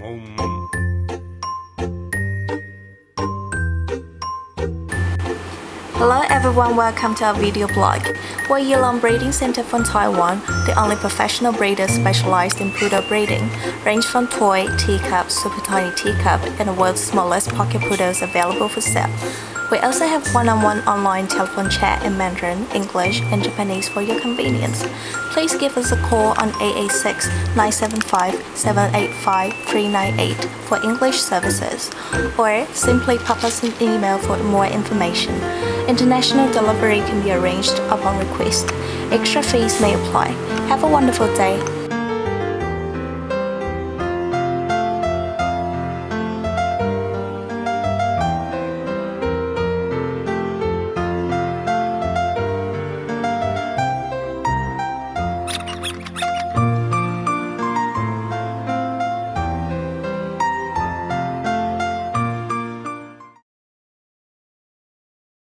Hello everyone, welcome to our video blog. We're Yilong Breeding Center from Taiwan, the only professional breeder specialized in poodle breeding. Range from toy, teacup, super tiny teacup, and the world's smallest pocket poodles available for sale. We also have one-on-one online telephone chat in Mandarin, English, and Japanese for your convenience. Please give us a call on 886-975-785-398 for English services, or simply pop us an email for more information. International delivery can be arranged upon request. Extra fees may apply. Have a wonderful day.